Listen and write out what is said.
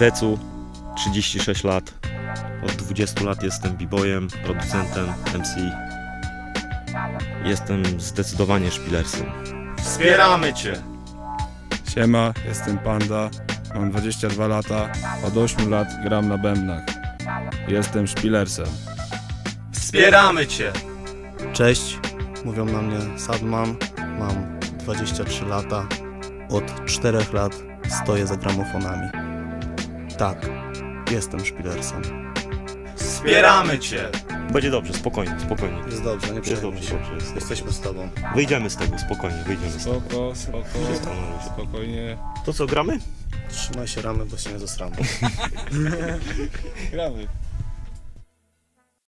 Decu, 36 lat. Od 20 lat jestem b-boyem, producentem, MC. Jestem zdecydowanie szpilersem. Wspieramy Cię! Siema, jestem Panda, mam 22 lata, od 8 lat gram na bębnach. Jestem szpilersem. Wspieramy Cię! Cześć, mówią na mnie Sadman, mam 23 lata, od 4 lat stoję za gramofonami. Tak, jestem szpilersem. Wspieramy Cię! Będzie dobrze, spokojnie, spokojnie. Jest dobrze, nie Jest przejmuj dobrze, się. dobrze. Jesteśmy z tobą. Wyjdziemy z tego, spokojnie, wyjdziemy z tego. Wszystko na luzie. Spokojnie. To co, gramy? Trzymaj się ramy, bo się nie zesramy. Gramy.